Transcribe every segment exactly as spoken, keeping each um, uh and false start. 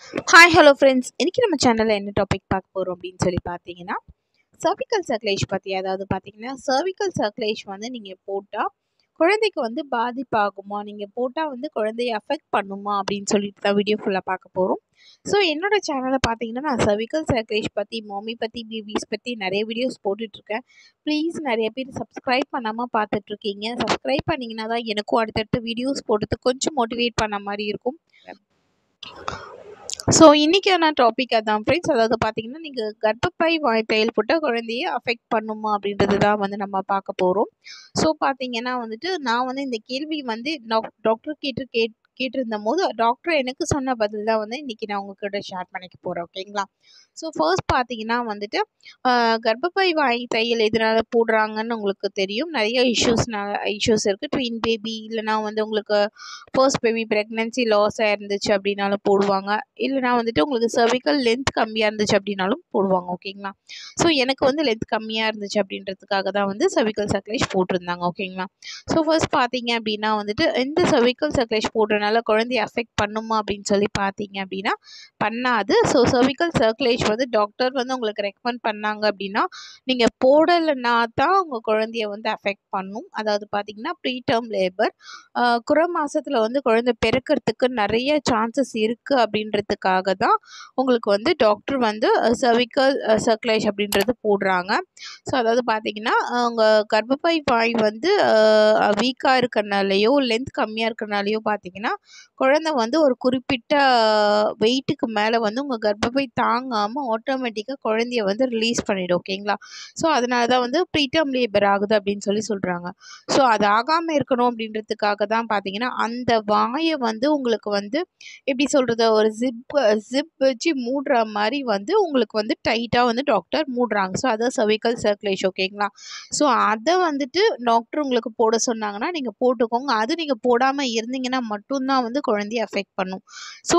Hi, hello friends. இன்னைக்கு நம்ம சேனல்ல என்ன டாபிக் பார்க்க போறோம் அப்படின்னு சொல்லி பார்த்தீங்கன்னா cervical cerclage பத்தி. அதாவது பார்த்தீங்கன்னா cervical cerclage வந்து நீங்க போட்டா குழந்தைக்கு வந்து பாதிப்பாகுமா, நீங்க போட்டா வந்து குழந்தைய அஃபெக்ட் பண்ணுமா அப்படின்னு சொல்லிட்டு தான் வீடியோ ஃபுல்லா பார்க்க போறோம். ஸோ என்னோட சேனலை பார்த்தீங்கன்னா நான் cervical cerclage பத்தி, மம்மி பத்தி, பேபிஸ் பத்தி நிறைய வீடியோஸ் போட்டுட்டு இருக்கேன். ப்ளீஸ் நிறைய பேர் சப்ஸ்கிரைப் பண்ணாம பார்த்துட்டு இருக்கீங்க. சப்ஸ்கிரைப் பண்ணீங்கன்னா தான் எனக்கும் அடுத்தடுத்து வீடியோஸ் போடுறது கொஞ்சம் மோட்டிவேட் பண்ண மாதிரி இருக்கும். ஸோ இன்றைக்கான டாபிக் அதான் ஃப்ரெண்ட்ஸ். அதாவது பார்த்தீங்கன்னா நீங்கள் கர்ப்பப்பை வாய் தையல் போட்ட குழந்தைய அஃபெக்ட் பண்ணுமா அப்படின்றது தான் வந்து நம்ம பார்க்க போகிறோம். ஸோ பார்த்தீங்கன்னா வந்துட்டு நான் வந்து இந்த கேள்வி வந்து டாக்டர் கேட்டு கேட் கேட்டிருந்த போது டாக்டர் எனக்கு சொன்ன பதில் தான் வந்து இன்றைக்கி நான் உங்ககிட்ட ஷேர் பண்ணிக்க போகிறேன். ஓகேங்களா? ஸோ ஃபர்ஸ்ட் பார்த்தீங்கன்னா வந்துட்டு கர்ப்பப்பை வாய் தையல் எதனால் போடுறாங்கன்னு உங்களுக்கு தெரியும். நிறைய இஷ்யூஸ்னால இஷ்யூஸ் இருக்குது. ட்வின் பேபி இல்லைனா வந்து உங்களுக்கு ஃபர்ஸ்ட் பேபி ப்ரெக்னென்சி லாஸ் ஆயிருந்துச்சு அப்படின்னாலும் போடுவாங்க. இல்லைனா வந்துட்டு உங்களுக்கு சர்விக்கல் லென்த் கம்மியாக இருந்துச்சு அப்படின்னாலும் போடுவாங்க. ஓகேங்களா? ஸோ எனக்கு வந்து லென்த் கம்மியாக இருந்துச்சு அப்படின்றதுக்காக தான் வந்து சர்விக்கல் சர்க்லேஜ் போட்டிருந்தாங்க. ஓகேங்களா? ஸோ ஃபர்ஸ்ட் பார்த்தீங்க அப்படின்னா வந்துட்டு இந்த சர்விக்கல் சர்க்லேஜ் போடுறதுனால குழந்தைய அஃபெக்ட் பண்ணுமா அப்படின்னு சொல்லி பார்த்தீங்க அப்படின்னா பண்ணாது. ஸோ சர்விக்கல் சர்க்லேஜ் வந்து டாக்டர் வந்து உங்களுக்கு ரெக்கமெண்ட் பண்ணாங்க அப்படின்னா நீங்கள் போடலைன்னா தான் உங்கள் குழந்தைய வந்து அஃபெக்ட் பண்ணும். அதாவது பார்த்தீங்கன்னா ப்ரீ டேர்ம் லேபர் குறை மாதத்தில் வந்து குழந்தை பிறக்கிறதுக்கு நிறைய சான்சஸ் இருக்குது அப்படின்றதுக்காக தான் உங்களுக்கு வந்து டாக்டர் வந்து சர்விக்கல் சர்க்லேஜ் அப்படின்றது போடுறாங்க. ஸோ அதாவது பார்த்தீங்கன்னா உங்கள் கர்ப்பப்பை வாய் வந்து வீக்காக இருக்கிறனாலையோ லென்த் கம்மியாக இருக்கிறனாலையோ பார்த்தீங்கன்னா குழந்தை வந்து ஒரு குறிப்பிட்ட வெயிட்டுக்கு மேலே வந்து உங்கள் கர்ப்பப்பை தாங்காமல் ஆட்டோமேட்டிக்காக குழந்தைய வந்து ரிலீஸ் பண்ணிவிடும். ஓகேங்களா? ஸோ அதனால தான் வந்து ப்ரீடம் லேபர் ஆகுது அப்படின்னு சொல்லி சொல்கிறாங்க. ஸோ அது ஆகாமல் இருக்கணும் அப்படின்றதுக்காக தான் பார்த்தீங்கன்னா அந்த வாயை வந்து உங்களுக்கு வந்து எப்படி சொல்கிறது, ஒரு ஜிப் ஜிப் வச்சு மூடுற மாதிரி வந்து உங்களுக்கு வந்து டைட்டாக வந்து டாக்டர் மூடுறாங்க. ஸோ அதான் சர்விக்கல் சர்க்லேஜ். ஓகேங்களா? ஸோ அதை வந்துட்டு டாக்டர் உங்களுக்கு போட சொன்னாங்கன்னா நீங்கள் போட்டுக்கோங்க. அது நீங்கள் போடாமல் இருந்தீங்கன்னா மட்டும்தான் வந்து குழந்தைய அஃபெக்ட் பண்ணும். ஸோ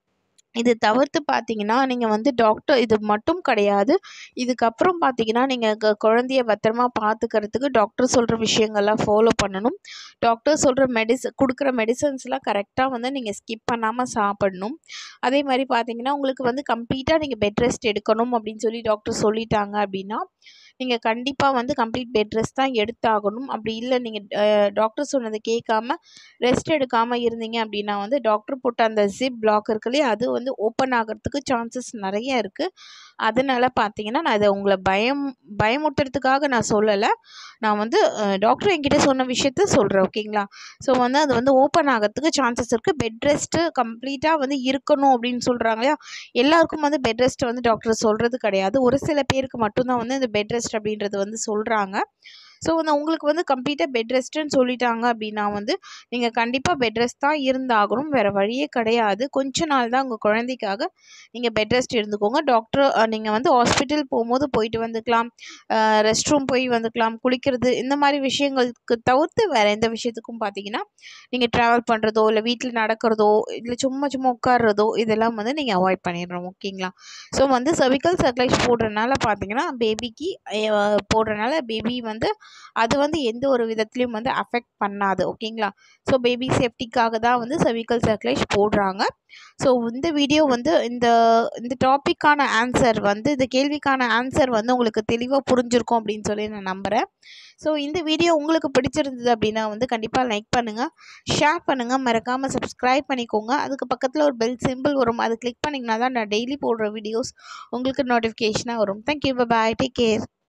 இது தவிர்த்து பார்த்தீங்கன்னா நீங்கள் வந்து டாக்டர் இது மட்டும் கிடையாது. இதுக்கப்புறம் பார்த்தீங்கன்னா நீங்கள் க குழந்தைய பத்திரமா பார்த்துக்கிறதுக்கு டாக்டர் சொல்கிற விஷயங்கள்லாம் ஃபாலோ பண்ணணும். டாக்டர் சொல்கிற மெடிச கொடுக்குற மெடிசன்ஸ்லாம் கரெக்டாக வந்து நீங்கள் ஸ்கிப் பண்ணாமல் சாப்பிடணும். அதே மாதிரி பார்த்தீங்கன்னா உங்களுக்கு வந்து கம்ப்ளீட்டாக நீங்கள் பெட் ரெஸ்ட் எடுக்கணும் அப்படின்னு சொல்லி டாக்டர் சொல்லிட்டாங்க அப்படின்னா நீங்கள் கண்டிப்பாக வந்து கம்ப்ளீட் பெட் ரெஸ்ட் தான் எடுத்தாகணும். அப்படி இல்லை நீங்கள் டாக்டர் சொன்னதை கேட்காம ரெஸ்ட் எடுக்காமல் இருந்தீங்க அப்படின்னா வந்து டாக்டர் போட்ட அந்த ஜிப் பிளாக் இருக்கு இல்லையா, அது வந்து ஓப்பன் ஆகிறதுக்கு சான்சஸ் நிறைய இருக்குது. அதனால் பார்த்தீங்கன்னா நான் இதை உங்களை பயம் பயமுறுத்துறதுக்காக நான் சொல்லலை. நான் வந்து டாக்டர் என்கிட்ட சொன்ன விஷயத்த சொல்கிறேன். ஓகேங்களா? ஸோ வந்து அது வந்து ஓப்பன் ஆகிறதுக்கு சான்சஸ் இருக்குது. பெட் ரெஸ்ட்டு கம்ப்ளீட்டாக வந்து இருக்கணும் அப்படின்னு சொல்கிறாங்க இல்லையா, எல்லாருக்கும் வந்து பெட் ரெஸ்ட் வந்து டாக்டர் சொல்கிறது கிடையாது. ஒரு சில பேருக்கு மட்டும்தான் வந்து இந்த பெட் ரெஸ்ட் அப்படின்றது வந்து சொல்கிறாங்க. ஸோ வந்து உங்களுக்கு வந்து கம்ப்ளீட்டாக பெட் ரெஸ்ட்டுன்னு சொல்லிட்டாங்க அப்படின்னா வந்து நீங்கள் கண்டிப்பாக பெட் ரெஸ்ட் தான் இருந்தாகணும். வேறு வழியே கிடையாது. கொஞ்ச நாள் தான் உங்கள் குழந்தைக்காக நீங்கள் பெட் ரெஸ்ட் இருந்துக்கோங்க. டாக்டர் நீங்கள் வந்து ஹாஸ்பிட்டல் போகும்போது போயிட்டு வந்துக்கலாம், ரெஸ்ட் ரூம் போய் வந்துக்கலாம், குளிக்கிறது இந்த மாதிரி விஷயங்களுக்கு தவிர்த்து வேறு எந்த விஷயத்துக்கும் பார்த்தீங்கன்னா நீங்கள் ட்ராவல் பண்ணுறதோ இல்லை வீட்டில் நடக்கிறதோ இல்லை சும்மா சும்மா உட்கார்றதோ இதெல்லாம் வந்து நீங்கள் அவாய்ட் பண்ணிடணும். ஓகேங்களா? ஸோ வந்து சர்விக்கல் சர்க்லேஜ் போடுறதுனால பார்த்தீங்கன்னா பேபிக்கு போடுறதுனால பேபி வந்து அது வந்து எந்த ஒரு விதத்துலையும் வந்து அஃபெக்ட் பண்ணாது. ஓகேங்களா? ஸோ பேபி சேஃப்டிக்காக தான் வந்து சர்விக்கல் சர்க்லேஜ் போடுறாங்க. ஸோ இந்த வீடியோ வந்து இந்த இந்த டாப்பிக்கான ஆன்சர் வந்து இந்த கேள்விக்கான ஆன்சர் வந்து உங்களுக்கு தெளிவாக புரிஞ்சிருக்கும் அப்படின்னு சொல்லி நான் நம்புகிறேன். ஸோ இந்த வீடியோ உங்களுக்கு பிடிச்சிருந்தது அப்படின்னா வந்து கண்டிப்பாக லைக் பண்ணுங்கள், ஷேர் பண்ணுங்கள், மறக்காமல் சப்ஸ்கிரைப் பண்ணிக்கோங்க. அதுக்கு பக்கத்தில் ஒரு பெல் சிம்பிள் வரும், அது கிளிக் பண்ணிங்கன்னா தான் நான் டெய்லி போடுற வீடியோஸ் உங்களுக்கு நோட்டிஃபிகேஷனாக வரும். Thank you, bye bye, take care.